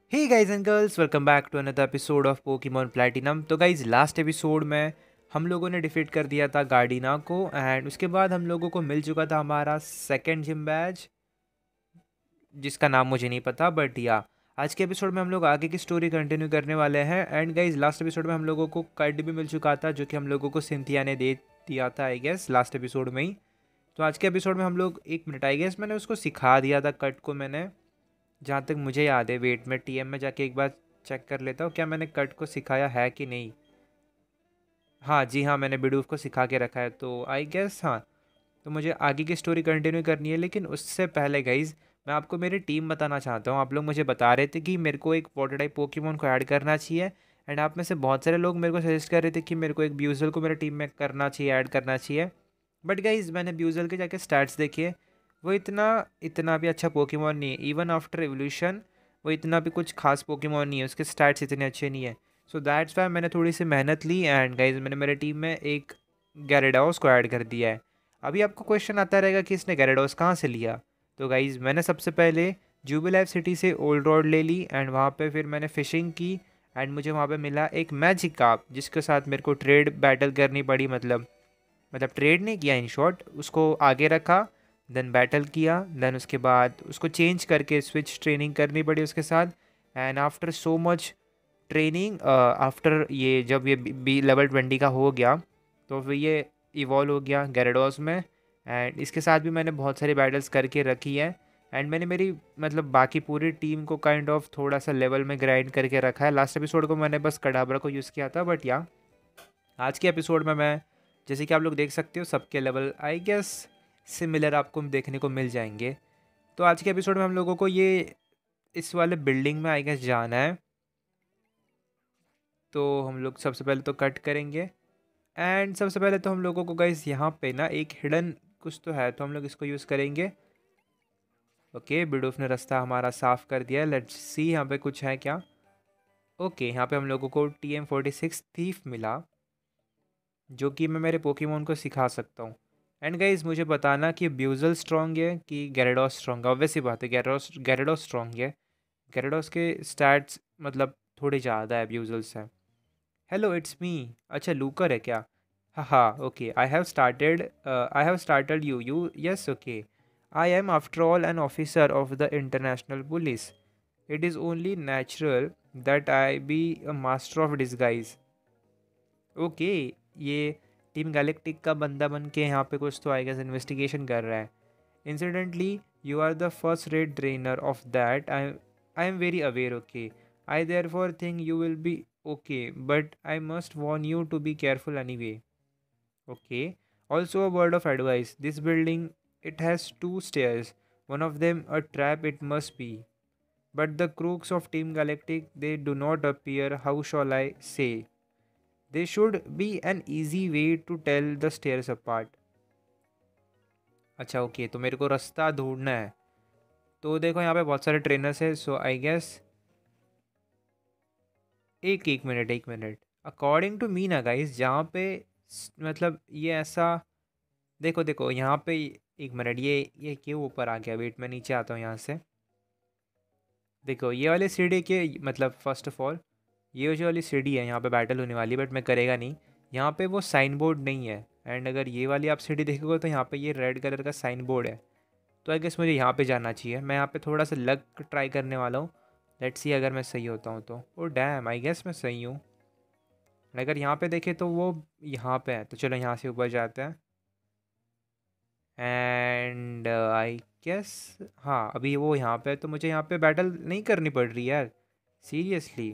Hey guys and girls, welcome back to another episode of Pokemon Platinum. तो guys, last episode में हम लोगों ने डिफीट कर दिया था गार्डिना को, एंड उसके बाद हम लोगों को मिल चुका था हमारा सेकंड जिम बैज, जिसका नाम मुझे नहीं पता, बट या आज के एपिसोड में हम लोग आगे की स्टोरी कंटिन्यू करने वाले हैं। एंड गाइस, लास्ट एपिसोड में हम लोगों को कट भी मिल चुका था, जो कि हम लोगों को सिंथिया ने दे दिया था आई गेस लास्ट एपिसोड में ही। तो आज के एपिसोड में हम लोग, एक मिनट, आई गेस मैंने उसको सिखा दिया था कट को। मैंने, जहाँ तक मुझे याद है, वेट में टीएम में जाके एक बार चेक कर लेता हूँ क्या मैंने कट को सिखाया है कि नहीं। हाँ जी, हाँ, मैंने बिडूफ को सिखा के रखा है, तो आई गेस हाँ। तो मुझे आगे की स्टोरी कंटिन्यू करनी है, लेकिन उससे पहले गाइज मैं आपको मेरी टीम बताना चाहता हूँ। आप लोग मुझे बता रहे थे कि मेरे को एक वाटर टाइप पोकेमोन को ऐड करना चाहिए, एंड आप में से बहुत सारे लोग मेरे को सजेस्ट कर रहे थे कि मेरे को एक ब्यूजल को मेरे टीम में करना चाहिए, ऐड करना चाहिए। बट गाइज, मैंने ब्यूजल के जाके स्टैट्स देखिए, वो इतना इतना भी अच्छा पोकेमोन नहीं है। इवन आफ्टर एवोल्यूशन वो इतना भी कुछ खास पोकेमोन नहीं है, उसके स्टैट्स इतने अच्छे नहीं है। सो दैट्स वाई मैंने थोड़ी सी मेहनत ली, एंड गाइज मैंने मेरे टीम में एक गैरेडाउस को ऐड कर दिया है। अभी आपको क्वेश्चन आता रहेगा कि इसने गैरेडोस कहाँ से लिया। तो गाइज़, मैंने सबसे पहले जूबी लाइफ सिटी से ओल्ड रोड ले ली, एंड वहाँ पे फिर मैंने फ़िशिंग की, एंड मुझे वहाँ पे मिला एक मैजिक कार्प, जिसके साथ मेरे को ट्रेड बैटल करनी पड़ी। मतलब ट्रेड नहीं किया, इन शॉर्ट उसको आगे रखा, देन बैटल किया, देन उसके बाद उसको चेंज करके स्विच ट्रेनिंग करनी पड़ी उसके साथ। And after so much training, after ये जब ये बी लेवल 20 का हो गया, तो फिर ये इवॉल्व हो गया गैरेडोस में। एंड इसके साथ भी मैंने बहुत सारी बैटल्स करके रखी है, एंड मैंने मेरी मतलब बाकी पूरी टीम को काइंड ऑफ थोड़ा सा लेवल में ग्राइंड करके रखा है। लास्ट एपिसोड को मैंने बस कडाबरा को यूज़ किया था, बट या आज के एपिसोड में मैं, जैसे कि आप लोग देख सकते हो, सबके लेवल आई गेस सिमिलर आपको देखने को मिल जाएंगे। तो आज के एपिसोड में हम लोगों को ये इस वाले बिल्डिंग में आई गेस जाना है। तो हम लोग सबसे पहले तो कट करेंगे, एंड सबसे पहले तो हम लोगों को गाइस यहाँ पे ना एक हिडन कुछ तो है, तो हम लोग इसको यूज़ करेंगे। ओके, बिडूफ ने रास्ता हमारा साफ़ कर दिया है। लेट्स सी यहाँ पे कुछ है क्या। ओके, यहाँ पे हम लोगों को TM46 थीफ मिला, जो कि मैं मेरे पोकेमोन को सिखा सकता हूँ। एंड गाइज, मुझे बताना कि ब्यूजल स्ट्रॉन्ग है कि गैरेडोस स्ट्रॉन्ग है। ऑब्वियसली बात है, गैरेडोस स्ट्रॉन्ग है। गैरेडोस के स्टैट्स मतलब थोड़े ज़्यादा है ब्यूजल से। Hello, it's me. अच्छा, लूकर है क्या? हाँ हाँ, okay, I have started you yes, okay. I am after all an officer of the international police. It is only natural that I be a master of disguise. Okay, ये Team Galactic का बंदा बन के यहाँ पे कुछ तो I guess investigation कर रहा है। Incidentally, you are the first rate trainer of that, I am very aware, okay. I therefore think you will be okay, but I must warn you to be careful anyway. Okay. Also, a word of advice. This building, it has two stairs. One of them a trap, it must be. But the crooks of Team Galactic, they do not appear, how shall I say? There should be an easy way to tell the stairs apart. अच्छा, okay, तो मेरे को रास्ता ढूंढना है। तो देखो, यहाँ पे बहुत सारे ट्रेनर्स हैं, सो आई गेस एक एक मिनट, एक मिनट। अकॉर्डिंग टू मी ना गाइस, जहाँ पे मतलब ये ऐसा, देखो देखो यहाँ पे, एक मिनट, ये क्यों ऊपर आ गया? वेट, मैं नीचे आता हूँ यहाँ से। देखो, ये वाले सीढ़ी के मतलब फर्स्ट ऑफ ऑल, ये जो वाली सीढ़ी है, यहाँ पे बैटल होने वाली है, बट मैं करेगा नहीं। यहाँ पे वो साइन बोर्ड नहीं है, एंड अगर ये वाली आप सीढ़ी देखोगे तो यहाँ पे ये रेड कलर का साइन बोर्ड है। तो आई गेस मुझे यहाँ पे जाना चाहिए। मैं यहाँ पे थोड़ा सा लक ट्राई करने वाला हूँ। लेट्स सी अगर मैं सही होता हूँ तो। ओ डैम, आई गेस मैं सही हूँ। अगर यहाँ पे देखें तो वो यहाँ पे है, तो चलो यहाँ से ऊपर जाते हैं। एंड आई गेस, हाँ, अभी वो यहाँ पे है, तो मुझे यहाँ पे बैटल नहीं करनी पड़ रही यार, सीरियसली।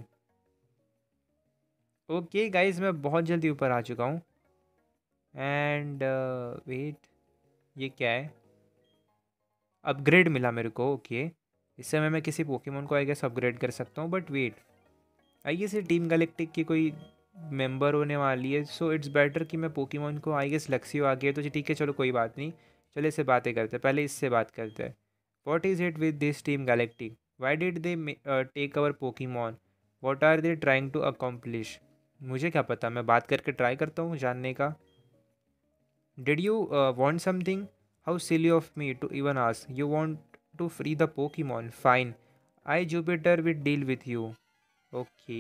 ओके गाइज, मैं बहुत जल्दी ऊपर आ चुका हूँ। एंड वेट, ये क्या है? अपग्रेड मिला मेरे को, ओके। इस समय मैं किसी पोकेमोन को आई गेस अपग्रेड कर सकता हूँ, बट वेट, आई गेस ये टीम गैलेक्टिक की कोई मेंबर होने वाली है, सो इट्स बेटर कि मैं पोकेमोन को, आई गेस लक्सियो आ गया तो ठीक है, चलो कोई बात नहीं। चलो इससे बातें करते हैं, पहले इससे बात करते हैं। What is it with this Team Galactic? Why did they take our Pokemon? What are they trying to accomplish? मुझे क्या पता, मैं बात करके ट्राई करता हूँ जानने का। Did you want something? How silly of me to even ask. You want to free the Pokemon, fine. I Jupiter will deal with you. Okay,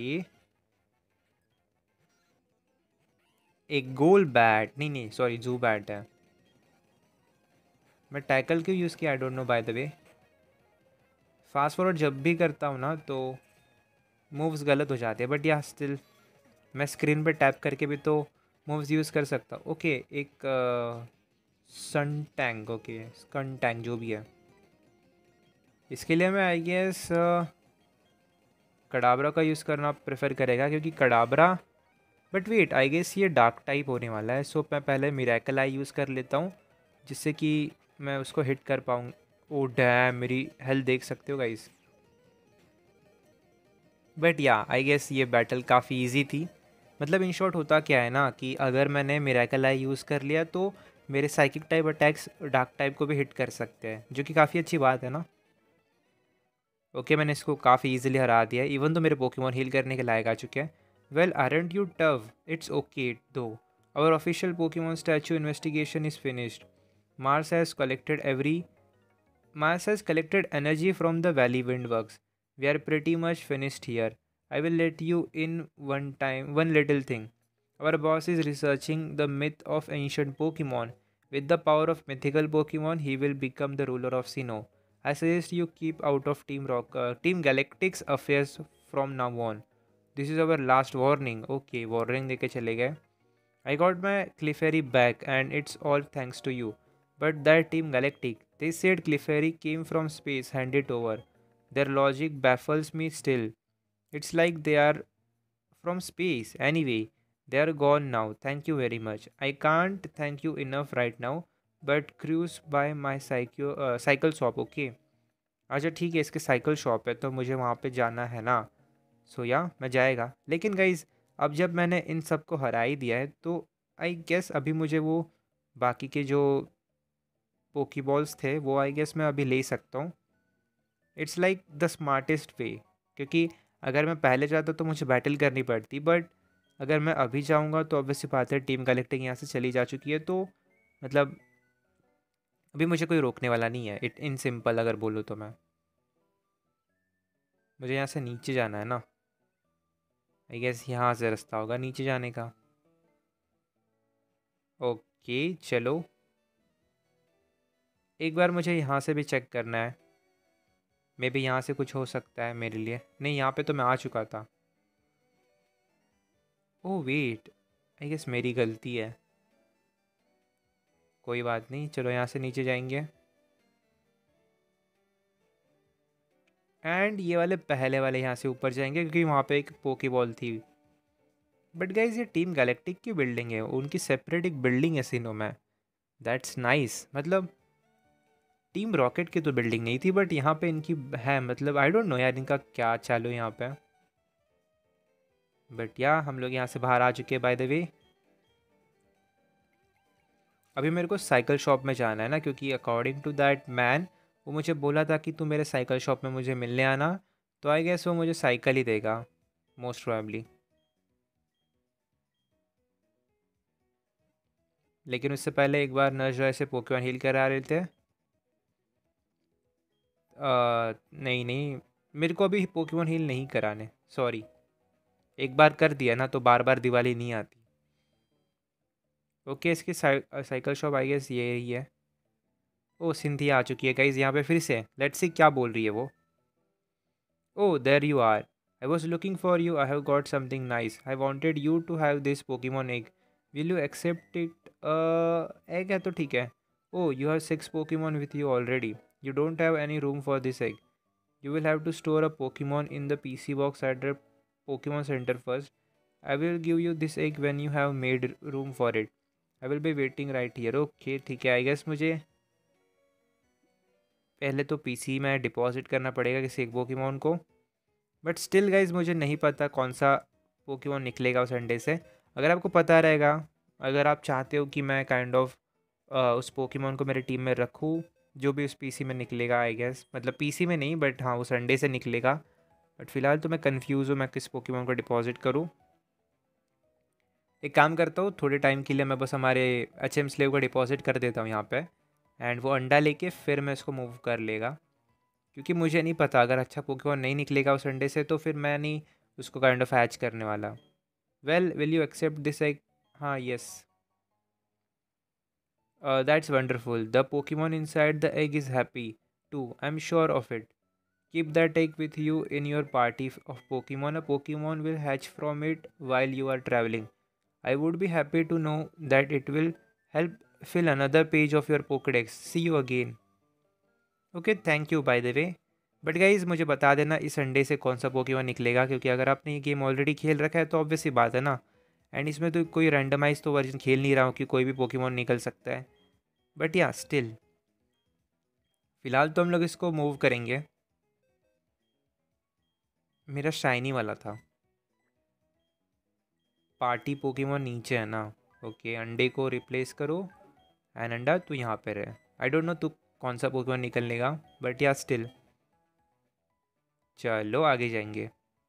एक गोल बैट, नहीं नहीं सॉरी जू बैट है। मैं टैकल क्यों यूज़ किया, I don't know by the way. Fast forward जब भी करता हूँ ना तो मूव्स गलत हो जाते हैं, बट या स्टिल मैं स्क्रीन पे टैप करके भी तो मूव्स यूज़ कर सकता हूँ। ओके, एक Skuntank, okay Skuntank जो भी है, इसके लिए मैं आई गेस कडाबरा का यूज़ करना प्रेफर करेगा, क्योंकि Kadabra, but wait I guess ये डार्क टाइप होने वाला है, सो मैं पहले मिरेकल आई यूज़ कर लेता हूँ जिससे कि मैं उसको हिट कर पाऊँ। ओ डैम, मेरी हेल्थ देख सकते हो guys. But yeah I guess ये बैटल काफ़ी इजी थी। मतलब इन शॉर्ट होता क्या है ना कि अगर मैंने मिरेकल आई यूज़ कर लिया तो मेरे psychic type attacks dark type को भी हिट कर सकते हैं, जो कि काफ़ी अच्छी बात है ना। ओके, मैंने इसको काफ़ी इजीली हरा दिया, इवन तो मेरे पोकेमॉन हील करने के लायक आ चुके हैं। Well aren't you tough, it's okay though. Our official Pokemon statue investigation is finished. Mars has collected every Mars has collected energy from the valley windworks. We are pretty much finished here. I will let you in one little thing. Our boss is researching the myth of ancient Pokemon. With the power of mythical Pokemon, he will become the ruler of Sinnoh. I suggest you keep out of Team Galactic's affairs from now on. This is our last warning. Okay, warning देके चले गए. I got my Clefairy back, and it's all thanks to you. But that Team Galactic, they said Clefairy came from space, hand it over. Their logic baffles me still. It's like they are from space. Anyway, they are gone now. Thank you very much. I can't thank you enough right now, but cruise by my cycle shop, okay? अच्छा ठीक है, इसके cycle shop है तो मुझे वहाँ पे जाना है ना। सो या मैं जाएगा, लेकिन गाइज अब जब मैंने इन सब को हरा ही दिया है तो आई गेस अभी मुझे वो बाकी के जो पोकीबॉल्स थे वो आई गेस मैं अभी ले सकता हूँ। It's like the smartest way, क्योंकि अगर मैं पहले जाता तो मुझे बैटल करनी पड़ती, बट अगर मैं अभी जाऊँगा तो ऑब्वियसली बात है टीम कलेक्टिंग यहाँ से चली जा चुकी है, तो मतलब अभी मुझे कोई रोकने वाला नहीं है। इट इन सिंपल अगर बोलूँ तो मैं, मुझे यहाँ से नीचे जाना है ना, आई गेस यहाँ से रास्ता होगा नीचे जाने का। ओके चलो, एक बार मुझे यहाँ से भी चेक करना है, मे बी यहाँ से कुछ हो सकता है मेरे लिए। नहीं, यहाँ पे तो मैं आ चुका था। ओह वेट, आई गेस मेरी गलती है, कोई बात नहीं, चलो यहाँ से नीचे जाएंगे। एंड ये वाले पहले वाले यहाँ से ऊपर जाएंगे क्योंकि वहाँ पे एक पोकेबॉल थी। बट गाइज ये टीम गैलेक्टिक की बिल्डिंग है, उनकी सेपरेट एक बिल्डिंग है सिनो में। That's nice. मतलब टीम रॉकेट की तो बिल्डिंग नहीं थी, बट यहाँ पे इनकी है। मतलब आई डोंट नो यार इनका क्या चालू है यहाँ पे। बट या हम लोग यहाँ से बाहर आ चुके हैं बाय द वे। अभी मेरे को साइकिल शॉप में जाना है ना, क्योंकि अकॉर्डिंग टू दैट मैन वो मुझे बोला था कि तू मेरे साइकिल शॉप में मुझे मिलने आना, तो आई गेस वो मुझे साइकिल ही देगा मोस्ट प्रोबेबली। लेकिन उससे पहले एक बार नर्स जो ऐसे पोकेमॉन हील करा रहे थे। नहीं नहीं, मेरे को अभी पोकेमॉन हील नहीं कराने, सॉरी। एक बार कर दिया ना तो बार बार दिवाली नहीं आती। ओके, इसकी साइकिल शॉप आई गेस ये ही है। ओ सिंथिया आ चुकी है गाइज यहाँ पे फिर से। लेट्स सी क्या बोल रही है वो। Oh, there you are. I was looking for you. I have got something nice. I wanted you to have this Pokemon egg. Will you accept it? Egg है तो ठीक है. Oh, you have 6 Pokemon with you already. You don't have any room for this egg. You will have to store a Pokemon in the PC box at the Pokemon Center first. I will give you this egg when you have made room for it. I will be waiting right here. Okay, ठीक है. I guess मुझे पहले तो PC में deposit करना पड़ेगा किसी एक पोकेमॉन को। बट स्टिल गाइज मुझे नहीं पता कौन सा पोकेमॉन निकलेगा उस अंडे से। अगर आपको पता रहेगा, अगर आप चाहते हो कि मैं काइंड ऑफ उस पोकेमॉन को मेरे टीम में रखूँ जो भी उस पीसी में निकलेगा, आई गेस मतलब पीसी में नहीं बट हाँ उस अंडे से निकलेगा। बट फिलहाल तो मैं कंफ्यूज हूँ मैं किस पोकेमॉन को डिपॉजिट करूँ। एक काम करता हूँ, थोड़े टाइम के लिए मैं बस हमारे HM स्लेव को डिपॉजिट कर देता हूँ यहाँ पे, एंड वो अंडा लेके फिर मैं इसको मूव कर लेगा। क्योंकि मुझे नहीं पता, अगर अच्छा पोकेमॉन नहीं निकलेगा उस अंडे से तो फिर मैं नहीं उसको काइंड ऑफ हैच करने वाला। Well, will you accept this egg? हाँ, yes. That's wonderful, the Pokemon inside the egg is happy too, I am sure of it. Keep that egg with you in your party of Pokemon. A Pokemon will hatch from it while you are traveling. I would be happy to know that it will help fill another page of your Pokédex. See you again. Okay, thank you by the way. But guys मुझे बता देना इस Sunday से कौन सा Pokemon निकलेगा, क्योंकि अगर आपने ये गेम ऑलरेडी खेल रखा है तो ऑब्वियस ही बात है ना। एंड इसमें तो कोई रैंडमाइज तो वर्जन खेल नहीं रहा हूँ कि कोई भी पोकेमॉन निकल सकता है। बट या स्टिल फ़िलहाल तो हम लोग इसको मूव करेंगे। मेरा शाइनी वाला था। पार्टी पोकेमॉन नीचे है ना। ओके, अंडे को रिप्लेस करो एंड अंडा तू यहाँ पर है। आई डोंट नो तू कौन सा पोकेमॉन निकलने का, बट या स्टिल चलो आगे जाएंगे।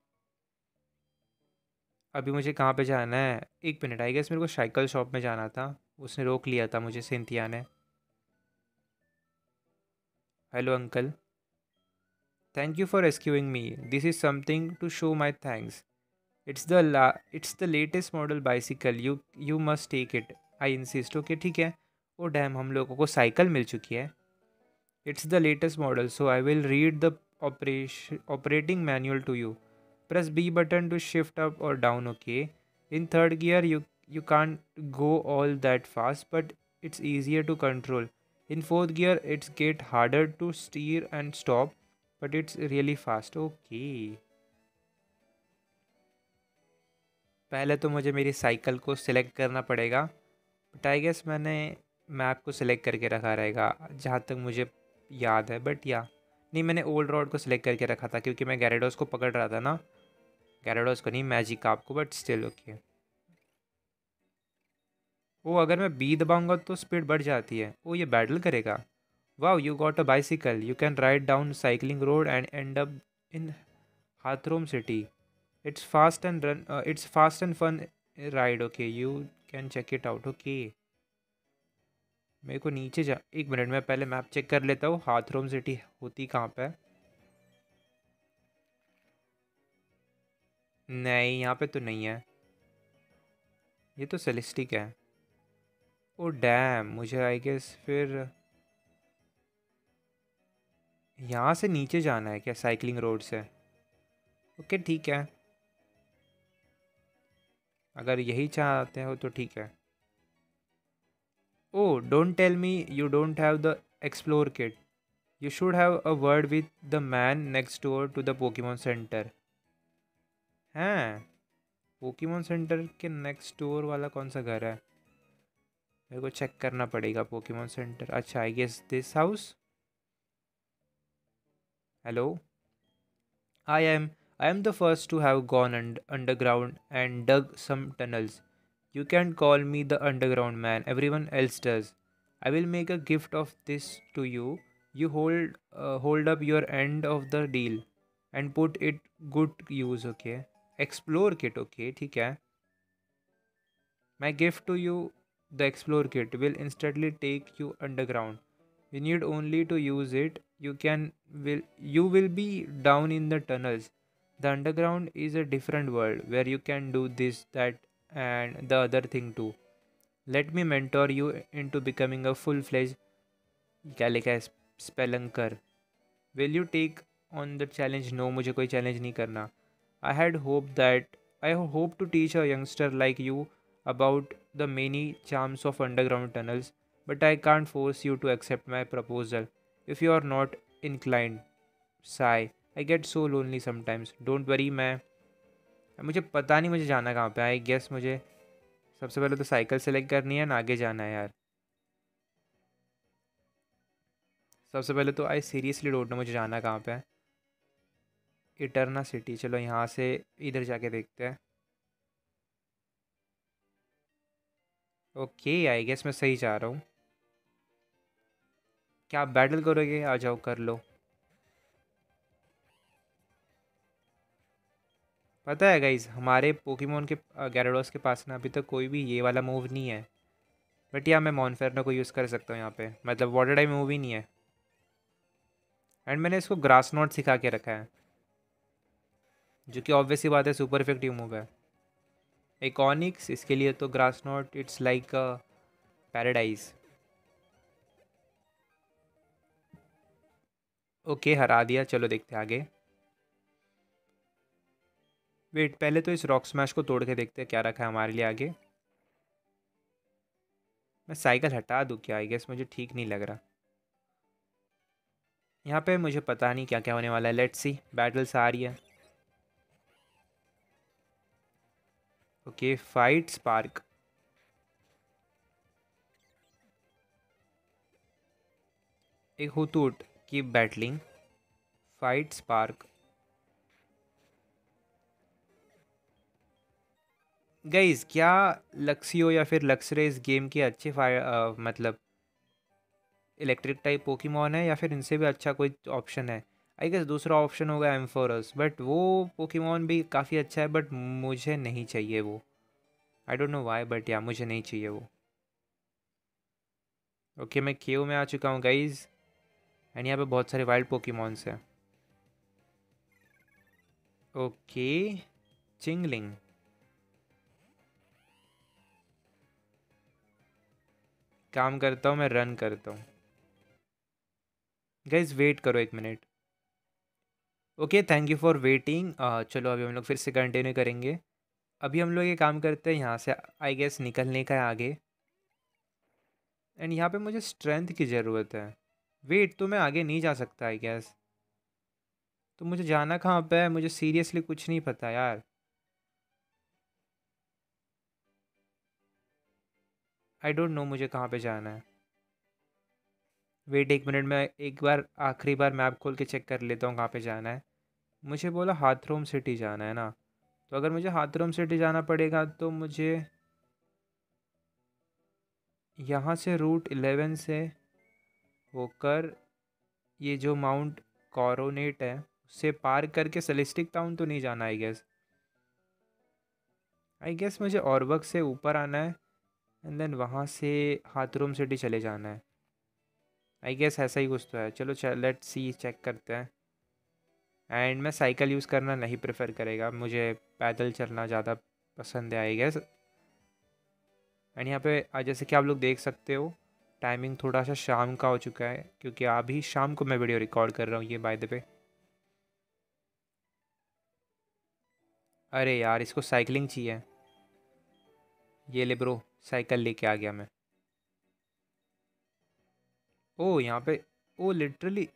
अभी मुझे कहाँ पे जाना है? एक मिनट, आई गेस मेरे को साइकिल शॉप में जाना था, उसने रोक लिया था मुझे, सिंथिया ने। Hello uncle, thank you for rescuing me, this is something to show my thanks. It's the latest model bicycle, you must take it, I insist. Okay ठीक है। ओ डैम, हम लोगों को साइकिल मिल चुकी है। It's the latest model, so I will read the operating manual to you. Press B button to shift up or down. Okay. In third gear, you can't go all that fast, but it's easier to control. In fourth gear, it's get harder to steer and stop, but it's really fast. Okay. पहले तो मुझे मेरी cycle को select करना पड़ेगा, but I guess मैंने map को select करके रखा रहेगा जहाँ तक मुझे याद है। बट या नहीं, मैंने ओल्ड रोड को सिलेक्ट करके रखा था क्योंकि मैं गैरेडोस को पकड़ रहा था ना। गैरेडोस को नहीं, मैजिक आपको, बट स्टिल ओके। ओ, अगर मैं बी दबाऊंगा तो स्पीड बढ़ जाती है। ओ, ये बैटल करेगा। Wow, you got a bicycle, you can ride down cycling road and and up in हाथरोम City. It's fast and fun ride. Okay, you can check it out. Okay, मेरे को नीचे जा, एक मिनट में पहले मैप चेक कर लेता हूँ हाथरोम सिटी होती कहाँ पे है। नहीं, यहाँ पे तो नहीं है, ये तो सेलेस्टिक है। ओ डैम, मुझे आई गेस फिर यहाँ से नीचे जाना है क्या, साइकिलिंग रोड से? ओके ठीक है, अगर यही चाहते हो तो ठीक है। Oh, don't tell me you don't have the explore kit, you should have a word with the man next door to the Pokemon centre. हैं, पोकेमॉन सेंटर के नेक्स्ट डोर वाला कौन सा घर है? मेरे को चेक करना पड़ेगा पोकेमॉन सेंटर। अच्छा, I guess this house. Hello, I am I am the first to have gone underground and dug some tunnels. You can call me the underground man. Everyone else does. I will make a gift of this to you. You hold up your end of the deal and put it good use. Okay. Explore kit. Okay, ठीक है. My gift to you, the explore kit, will instantly take you underground. You need only to use it. You will be down in the tunnels. The underground is a different world where you can do this, that, and the other thing too. Let me mentor you into becoming a full-fledged, क्या लिखा है, spelunker. Will you take on the challenge? No, मुझे कोई challenge नहीं करना. I hope to teach a youngster like you about the many charms of underground tunnels, but I can't force you to accept my proposal if you are not inclined. Sigh. I get so lonely sometimes. Don't worry, मुझे पता नहीं मुझे जाना कहाँ पे। I guess मुझे सबसे पहले तो साइकिल सेलेक्ट करनी है ना, आगे जाना है यार। सबसे पहले तो आई सीरियसली डोंट नो मुझे जाना कहाँ पे है। इटरना सिटी, चलो यहाँ से इधर जाके देखते हैं। ओके, आई गेस मैं सही जा रहा हूँ। क्या आप बैटल करोगे? आ जाओ, कर लो। पता है गाइज, हमारे पोकेमोन के गैराडोस के पास ना अभी तक कोई भी ये वाला मूव नहीं है। बट या मैं मॉनफेरनो को यूज़ कर सकता हूँ यहाँ पे, मतलब वाटर टाइप मूव ही नहीं है। एंड मैंने इसको ग्रास नॉट सिखा के रखा है, जो कि ऑब्वियस सी बात है सुपर इफेक्टिव मूव है। एक ऑनिक्स, इसके लिए तो grass knot it's like a paradise. Okay, हरा दिया। चलो देखते हैं आगे। वेट, पहले तो इस रॉक स्मैश को तोड़ के देखते हैं क्या रखा है हमारे लिए आगे। मैं साइकिल हटा दूँ क्या? आई गेस मुझे ठीक नहीं लग रहा। यहाँ पे मुझे पता नहीं क्या क्या होने वाला है। लेट्स सी, बैटल्स आ रही है। Okay, fight spark. एक हुतूट की बैटलिंग, फाइट स्पार्क। गाइज, क्या लक्सियो या फिर लक्सरे इस गेम के अच्छे मतलब इलेक्ट्रिक टाइप पोकीमॉन है, या फिर इनसे भी अच्छा कोई ऑप्शन है? आई गेस दूसरा ऑप्शन होगा एम्फोरस, बट वो पोकीमॉन भी काफ़ी अच्छा है, बट मुझे नहीं चाहिए वो। I don't know why, but yeah मुझे नहीं चाहिए वो। ओके, मैं केव में आ चुका हूँ गाइज, एंड यहाँ पे बहुत सारे वाइल्ड पोकीमॉन्स हैं। Okay, Chingling. काम करता हूँ, मैं रन करता हूँ। गाइज वेट करो 1 minute. Okay, thank you for waiting. चलो अभी हम लोग फिर से कंटिन्यू करेंगे। अभी हम लोग ये काम करते हैं यहाँ से आई गेस निकलने का है आगे। एंड यहाँ पे मुझे स्ट्रेंथ की ज़रूरत है। वेट, तो मैं आगे नहीं जा सकता आई गेस। तो मुझे जाना कहाँ पे है? मुझे सीरियसली कुछ नहीं पता यार। आई डोंट नो मुझे कहाँ पे जाना है। वेट 1 मिनट में एक बार आखिरी बार मैप खोल के चेक कर लेता हूँ कहाँ पे जाना है। मुझे बोला हाथरोम सिटी जाना है ना, तो अगर मुझे हाथरोम सिटी जाना पड़ेगा तो मुझे यहाँ से रूट 11 से होकर ये जो माउंट कॉरोनेट है उससे पार करके सेलेस्टिक टाउन तो नहीं जाना। आई गेस मुझे ऑर्बक से ऊपर आना है, एंड देन वहाँ से हाथरूम सिटी चले जाना है। आई गेस ऐसा ही कुछ तो है। चलो लेट्स सी, चेक करते हैं। एंड मैं साइकिल यूज़ करना नहीं प्रेफर करेगा, मुझे पैदल चलना ज़्यादा पसंद है आई गेस। एंड यहाँ पे जैसे कि आप लोग देख सकते हो, टाइमिंग थोड़ा सा शाम का हो चुका है, क्योंकि अभी शाम को मैं वीडियो रिकॉर्ड कर रहा हूँ ये बाय द वे। अरे यार, इसको साइकिलिंग चाहिए। ये ले ब्रो, साइकिल लेके आ गया मैं। ओ यहाँ पे, ओ लिटरली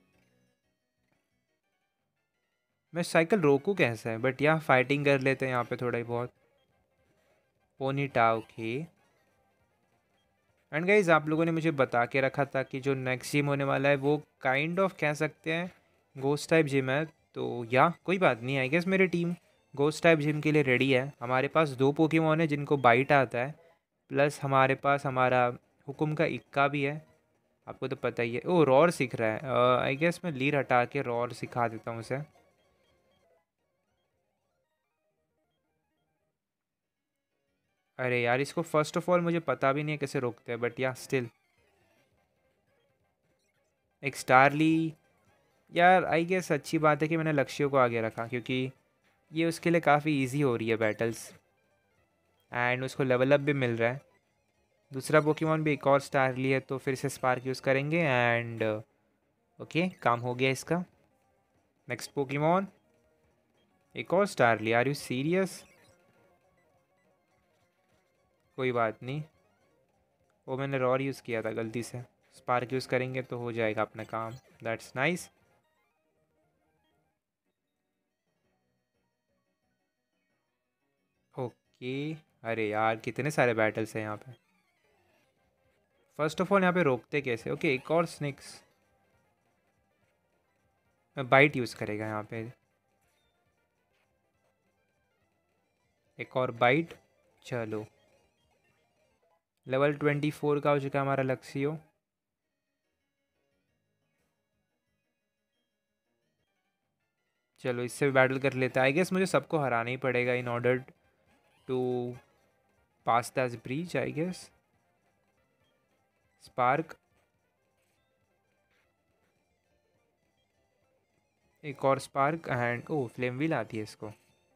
मैं साइकिल रोकूँ कैसे? बट यहाँ फाइटिंग कर लेते हैं यहाँ पे थोड़ा ही बहुत। पोनीटा, ओके। एंड गाइज, आप लोगों ने मुझे बता के रखा था कि जो नेक्स्ट जिम होने वाला है वो काइंड ऑफ कह सकते हैं गोस्ट टाइप जिम है। तो या कोई बात नहीं, आई गेस मेरी टीम गोस्ट टाइप जिम के लिए रेडी है। हमारे पास 2 पोकेमॉन है जिनको बाइट आता है, प्लस हमारे पास हमारा हुकुम का इक्का भी है। आपको तो पता ही है। ओ, रॉर सीख रहा है। आई गेस मैं लीर हटा के रॉर सिखा देता हूँ उसे। अरे यार, इसको फर्स्ट ऑफ ऑल मुझे पता भी नहीं है कैसे रोकते हैं, बट या स्टिल एक स्टारली। यार आई गेस अच्छी बात है कि मैंने लक्ष्यों को आगे रखा, क्योंकि ये उसके लिए काफ़ी इजी हो रही है बैटल्स, एंड उसको लेवल अप भी मिल रहा है। दूसरा पोकेमॉन भी एक और स्टारली है, तो फिर से स्पार्क यूज़ करेंगे। एंड ओके, काम हो गया इसका। नेक्स्ट पोकेमॉन, एक और स्टारली। Are you serious? कोई बात नहीं, वो मैंने रॉर यूज़ किया था गलती से। स्पार्क यूज़ करेंगे तो हो जाएगा अपना काम। That's nice. ओके। अरे यार, कितने सारे बैटल्स हैं यहाँ पे। फर्स्ट ऑफ ऑल यहाँ पे रोकते कैसे? ओके, एक और स्नेक्स। मैं बाइट यूज़ करेगा यहाँ पे। एक और बाइट। चलो, लेवल 24 का हो चुका है हमारा लक्ष्य। चलो, इससे भी बैटल कर लेते हैं। आई गेस मुझे सबको हराना ही पड़ेगा in order to pass that breach I guess. Spark. एक और spark and oh flame wheel आती है इसको।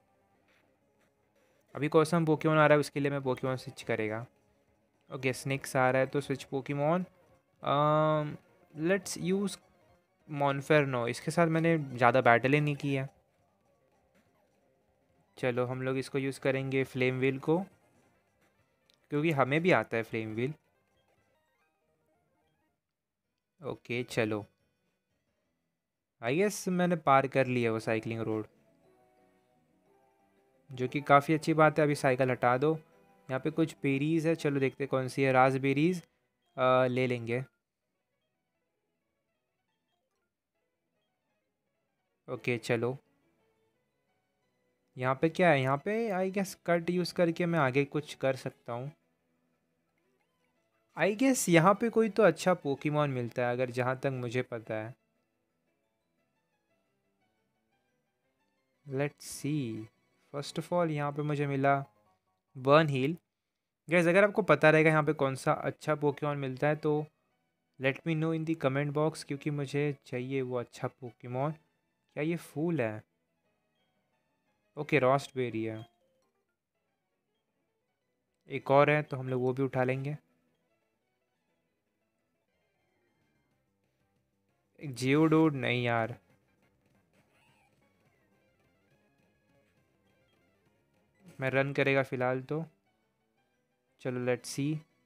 अभी कौन पोकेमॉन आ रहा है उसके लिए मैं पोकेमॉन स्विच करेगा। ओके स्निक्स आ रहा है तो switch Pokemon. Let's use Monferno, इसके साथ मैंने ज़्यादा बैटल ही नहीं की है। चलो हम लोग इसको यूज़ करेंगे फ्लेम व्हील को, क्योंकि हमें भी आता है फ्लेम व्हील। ओके चलो, आई गेस मैंने पार कर लिया वो साइकिलिंग रोड, जो कि काफ़ी अच्छी बात है। अभी साइकिल हटा दो। यहाँ पे कुछ बेरीज़ है, चलो देखते कौन सी है। रासबेरीज़ ले लेंगे। ओके चलो, यहाँ पे क्या है? यहाँ पे आई गेस कट यूज़ करके मैं आगे कुछ कर सकता हूँ। आई गेस यहाँ पे कोई तो अच्छा पोकेमॉन मिलता है, अगर जहाँ तक मुझे पता है। Let's see. First of all यहाँ पे मुझे मिला बर्न हील। गैस अगर आपको पता रहेगा यहाँ पे कौन सा अच्छा पोकेमॉन मिलता है तो let me know in the comment box, क्योंकि मुझे चाहिए वो अच्छा पोकेमॉन। क्या ये फूल है? ओके रॉस्ट बेरी है। एक और है तो हम लोग वो भी उठा लेंगे। एक जियोडोड नहीं यार। मैं रन करेगा फ़िलहाल तो। चलो लेट्स सी।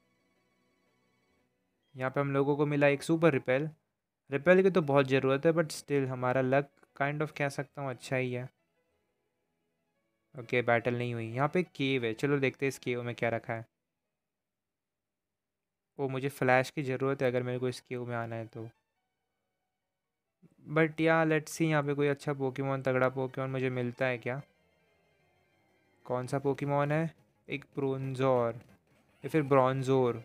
यहाँ पे हम लोगों को मिला एक सुपर रिपेल। रिपेल की तो बहुत ज़रूरत है, बट स्टिल हमारा लक काइंड ऑफ कह सकता हूँ अच्छा ही है। ओके बैटल नहीं हुई। यहाँ पे एक केव है, चलो देखते हैं इस केव में क्या रखा है। वो मुझे फ्लैश की ज़रूरत है अगर मेरे को इस केव में आना है तो। बट या लेट्स सी यहाँ पे कोई अच्छा पोकेमॉन, तगड़ा पोकेमॉन मुझे मिलता है क्या? कौन सा पोकेमॉन है? एक ब्रोंजोर या फिर ब्रॉन्जोर।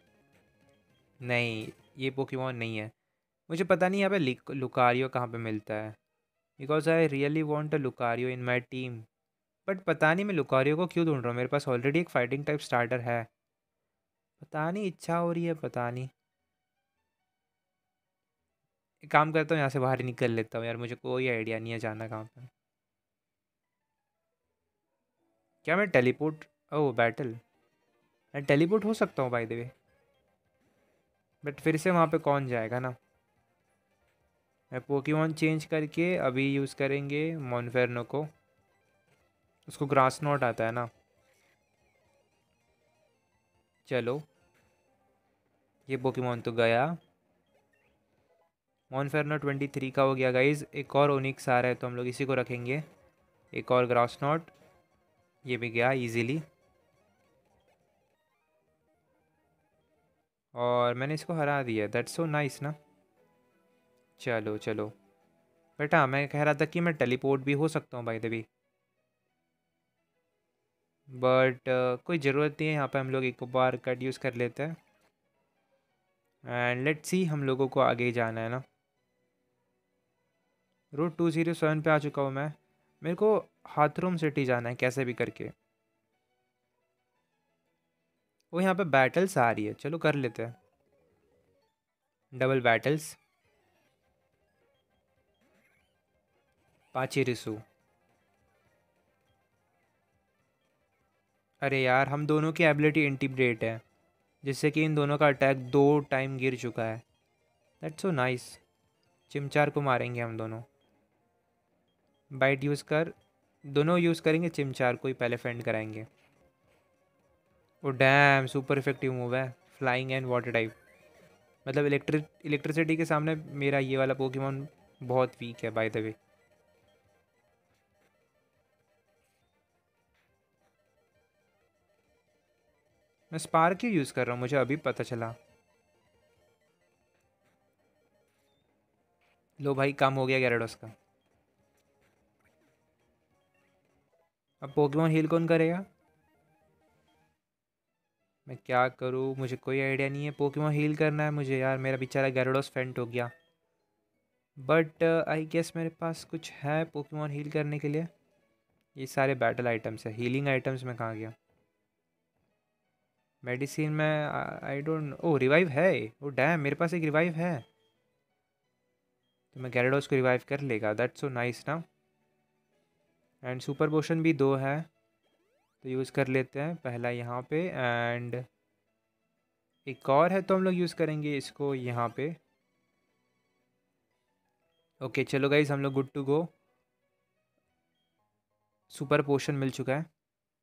नहीं, ये पोकेमॉन नहीं है। मुझे पता नहीं यहाँ पे लुकारियो कहाँ पे मिलता है, because I really want a Lucario in my team. बट पता नहीं मैं लुकारियो को क्यों ढूंढ रहा हूँ, मेरे पास ऑलरेडी एक फाइटिंग टाइप स्टार्टर है। पता नहीं इच्छा हो रही है, पता नहीं। एक काम करता हूँ यहाँ से बाहर ही निकल लेता हूँ यार, मुझे कोई आइडिया नहीं है जाना कहाँ पे। क्या मैं टेलीपोर्ट, ओह बैटल, मैं टेलीपोर्ट हो सकता हूँ बाय द वे। बट फिर से वहाँ पे कौन जाएगा ना। मैं पोकेमॉन चेंज करके अभी यूज़ करेंगे मॉन्फेरनो को। उसको ग्रास नॉट आता है ना। चलो ये पोकेमॉन तो गया। मॉन्फेरनो 23 का हो गया गाइज। एक और ओनिक्स आ रहा है तो हम लोग इसी को रखेंगे। एक और ग्रास नॉट, ये भी गया इजीली। और मैंने इसको हरा दिया, दैट्स सो नाइस ना। चलो चलो बेटा, मैं कह रहा था कि मैं टेलीपोर्ट भी हो सकता हूँ बाय द वे। बट कोई ज़रूरत नहीं है, यहाँ पे हम लोग एक बार कट यूज़ कर लेते हैं। एंड लेट्स सी, हम लोगों को आगे जाना है ना। रूट 207 पे आ चुका हूँ मैं। मेरे को हाथरूम सिटी जाना है कैसे भी करके। वो यहाँ पे बैटल्स आ रही है, चलो कर लेते हैं डबल बैटल्स। पाची रिसु। अरे यार हम दोनों की एबिलिटी इंटीग्रेट है, जिससे कि इन दोनों का अटैक 2 टाइम गिर चुका है। That's so nice. चिमचार को मारेंगे हम दोनों। बाइट यूज़ कर, दोनों यूज़ करेंगे, चिमचार को ही पहले फेंड कराएंगे। वो डैम सुपर इफेक्टिव मूव है, फ्लाइंग एंड वाटर टाइप। मतलब इलेक्ट्रिसिटी के सामने मेरा ये वाला पोकेमॉन बहुत वीक है बाय द वे। मैं स्पार्क ही यूज़ कर रहा हूँ, मुझे अभी पता चला। लो भाई काम हो गया गैराडोस का। अब पोकेमॉन हील कौन करेगा? मैं क्या करूँ, मुझे कोई आइडिया नहीं है। पोकेमॉन हील करना है मुझे यार, मेरा बेचारा गैराडोस फेंट हो गया। बट आई गेस मेरे पास कुछ है पोकेमॉन हील करने के लिए। ये सारे बैटल आइटम्स है, हीलिंग आइटम्स में कहाँ गया? मेडिसिन में आई डोंट, ओ रिवाइव है। ओ डैम मेरे पास एक रिवाइव है। तो मैं gyarados को रिवाइव कर लेगा। दैट्स सो नाइस ना। एंड सुपर पोशन भी 2 है तो यूज़ कर लेते हैं, पहला यहाँ पे एंड एक और है तो हम लोग यूज़ करेंगे इसको यहाँ पे। ओके चलो गाइज हम लोग good to go. Super potion मिल चुका है।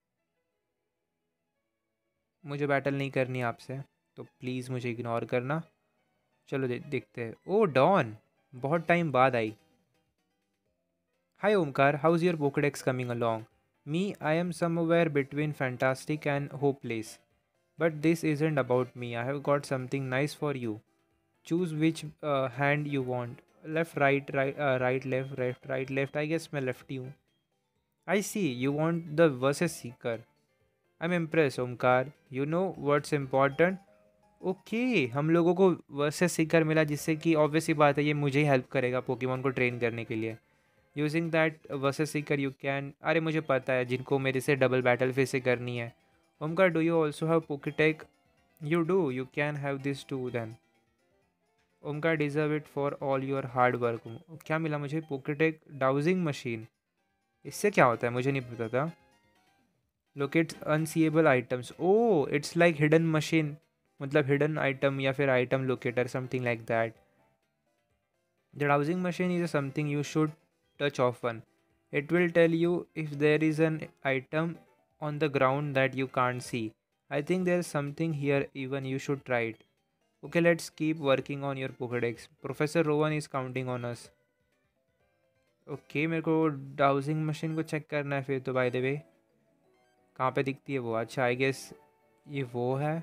मुझे बैटल नहीं करनी आपसे तो प्लीज़ मुझे इग्नोर करना। चलो देखते हैं। ओ डॉन, बहुत टाइम बाद आई। Hi Omkar, how is your Pokedex coming along? Me, I am somewhere between fantastic and hopeless, but this isn't about me. I have got something nice for you. Choose which hand you want, left right right left left right left. I guess मैं lefty हूँ। I see you want the versus seeker. I am impress Omkar, you know what's important. Okay हम लोगों को versus Sikar मिला, जिससे कि obvious ही बात है ये मुझे ही हेल्प करेगा पोकेमॉन को ट्रेन करने के लिए। Using that versus seeker you can, अरे मुझे पता है जिनको मेरे से डबल बैटल फिर से करनी है। Omkar do you also have Poketch? You do, you can have this too then. Omkar deserve it for all your hard work. क्या मिला मुझे? Poketch dowsing machine. इससे क्या होता है मुझे नहीं पता था। Locate unseeable items. Oh it's like hidden machine, मतलब हिडन आइटम या फिर item locator, something like that. The dowsing machine is something you should touch often. It will tell you if there is an item on the ground that you can't see. I think there's something here, even you should try it. Okay, let's keep working on your Pokedex. Professor Rowan is counting on us. Okay, मेरे को dowsing machine को check करना है फिर तो। Bye the वे कहाँ पे दिखती है वो? अच्छा आई गेस ये वो है।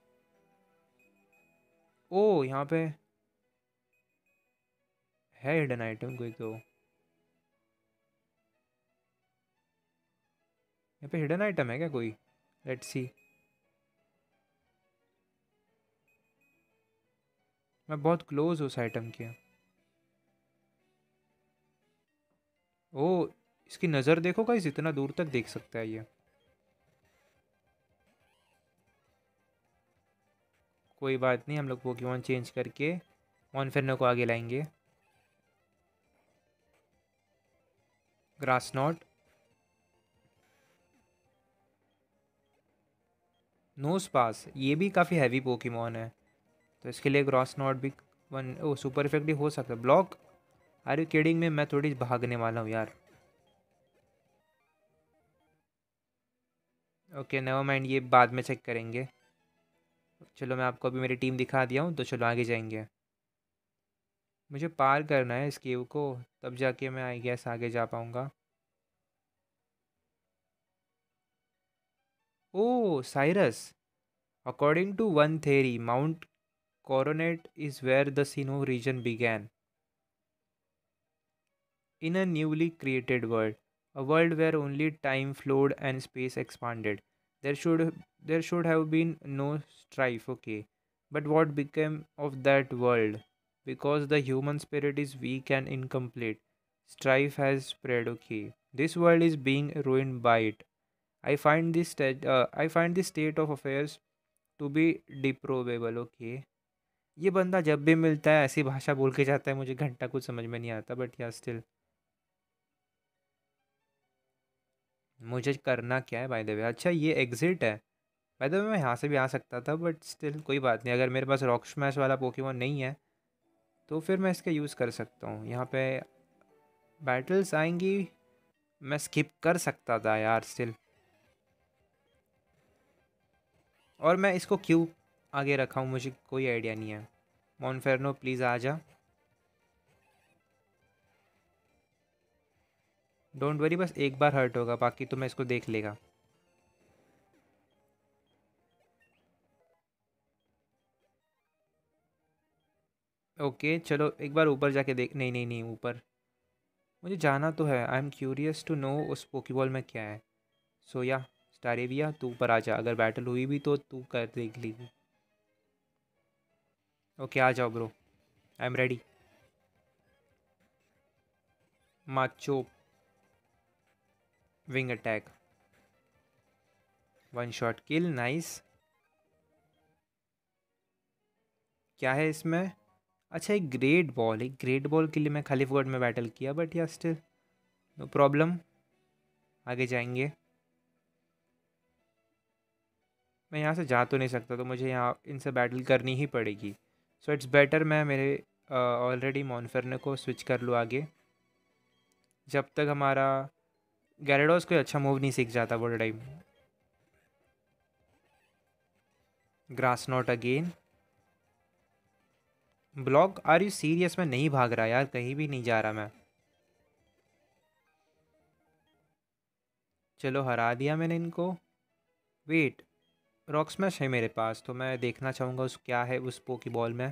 ओ यहाँ पे है हिडन आइटम कोई तो। यहाँ पे हिडन आइटम है क्या कोई? Let's see. मैं बहुत क्लोज हूँ उस आइटम के। ओ इसकी नज़र देखो गाइस, इतना दूर तक देख सकता है ये। कोई बात नहीं, हम लोग पोकेमॉन चेंज करके मॉन्फेर्नो को आगे लाएंगे। ग्रास नॉट, नोस पास, ये भी काफ़ी हैवी पोकेमॉन है तो इसके लिए ग्रास नॉट भी वन। ओ सुपर इफेक्टिव हो सकता है। ब्लॉक, आर यू किडिंग में? मैं थोड़ी भागने वाला हूँ यार। ओके नेवर माइंड, ये बाद में चेक करेंगे। चलो मैं आपको अभी मेरी टीम दिखा दिया हूँ तो चलो आगे जाएंगे। मुझे पार करना है इस केव को, तब जाके मैं आई गेस आगे जा पाऊँगा। Oh Cyrus, according to one theory, mount Coronet is where the Sinnoh region began. In a newly created world, a world where only time flowed and space expanded, there should have been no strife, okay. But what became of that world? Because the human spirit is weak and incomplete, strife has spread, okay. This world is being ruined by it. I find this state of affairs to be deplorable, okay. ये बंदा जब भी मिलता है ऐसी भाषा बोल के जाता है, मुझे घंटा कुछ समझ में नहीं आता, बट या स्टिल मुझे करना क्या है बाय द वे? अच्छा ये एग्जिट है। बाय द वे मैं यहाँ से भी आ सकता था बट स्टिल कोई बात नहीं, अगर मेरे पास रॉक स्मैश वाला पोकेमॉन नहीं है तो फिर मैं इसका यूज़ कर सकता हूँ। यहाँ पे बैटल्स आएंगी, मैं स्किप कर सकता था यार स्टिल। और मैं इसको क्यों आगे रखा हूँ मुझे कोई आइडिया नहीं है। मॉन्फेर्नो प्लीज़ आ जा। डोंट वरी, बस एक बार हर्ट होगा, बाकी तो मैं इसको देख लेगा। ओके चलो एक बार ऊपर जाके देख। नहीं नहीं नहीं, ऊपर मुझे जाना तो है। I am curious to know उस पोकेबॉल में क्या है। सो या स्टारेविया तू ऊपर आ जा, अगर बैटल हुई भी तो तू कर देख लेगी। ओके आ जाओ bro, I am ready. Macho wing attack, one shot kill, nice. क्या है इसमें? अच्छा, एक ग्रेट बॉल के लिए मैं खाली फोर्ट में बैटल किया, बट या स्टिल नो प्रॉब्लम, आगे जाएंगे। मैं यहाँ से जा तो नहीं सकता, तो मुझे यहाँ इनसे बैटल करनी ही पड़ेगी। सो इट्स बेटर मैं मेरे ऑलरेडी मॉन्फेरने को स्विच कर लूँ आगे, जब तक हमारा गैरेडोस कोई अच्छा मूव नहीं सीख जाता वो time. Grass not again. Block, are you serious? मैं नहीं भाग रहा यार, कहीं भी नहीं जा रहा मैं। चलो हरा दिया मैंने इनको। वेट, रॉक स्मैश है मेरे पास, तो मैं देखना चाहूँगा उस क्या है उस पोकी बॉल में।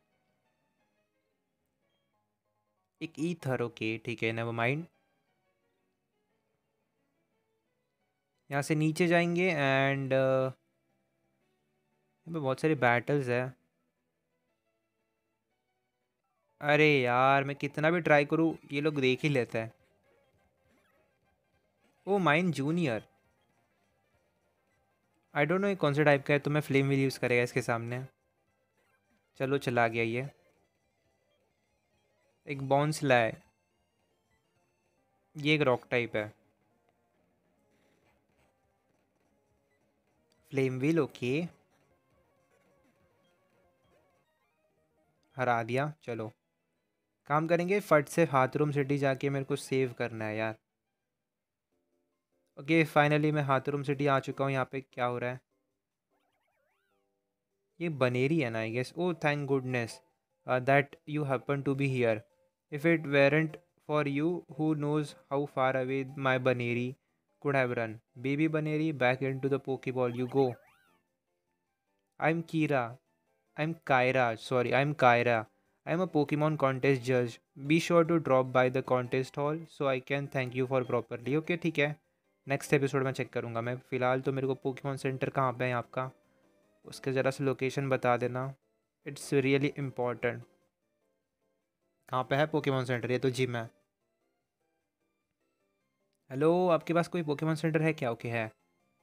एक ईथर, ओके ठीक है, नेवर माइंड। यहाँ से नीचे जाएंगे एंड यहाँ पे बहुत सारे बैटल्स है। अरे यार, मैं कितना भी ट्राई करूँ ये लोग देख ही लेते हैं। Oh mine junior, I don't know ये कौन से टाइप का है, तो मैं फ्लेम व्हील यूज़ करेगा इसके सामने। चलो चला गया ये। एक बाउंस लाए, ये एक रॉक टाइप है। फ्लेम व्हील, ओके, हरा दिया। चलो काम करेंगे फट से, हाथरूम सिटी जाके मेरे को सेव करना है यार। ओके फाइनली मैं हाथरूम सिटी आ चुका हूँ। यहाँ पे क्या हो रहा है? ये बनेरी है ना, I guess. Oh thank goodness that you happen to be here. If it weren't for you, who knows how far away my बनेरी could have run. Baby Baneri, back into the Pokeball you go. I'm Kira. I'm Kyra. Sorry, I'm Kyra. I'm a Pokemon contest judge. Be sure to drop by the contest hall so I can thank you for properly. Okay, ठीक है। Next episode में check करूँगा मैं। फ़िलहाल तो मेरे को Pokemon centre कहाँ पे है आपका, उसके ज़रा सा लोकेशन बता देना। It's really important. कहाँ पे है पोकेमॉन सेंटर? ये तो जिम है। हेलो, आपके पास कोई पोकेमॉन सेंटर है क्या? ओके है।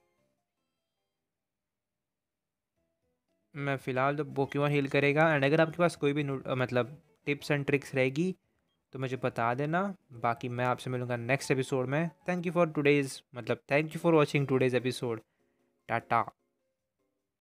मैं फ़िलहाल तो पोकेमॉन हील करेगा, एंड अगर आपके पास कोई भी मतलब टिप्स एंड ट्रिक्स रहेगी तो मुझे बता देना। बाकी मैं आपसे मिलूँगा नेक्स्ट एपिसोड में। थैंक यू फॉर टुडेज़, मतलब thank you for watching today's episode. Tata.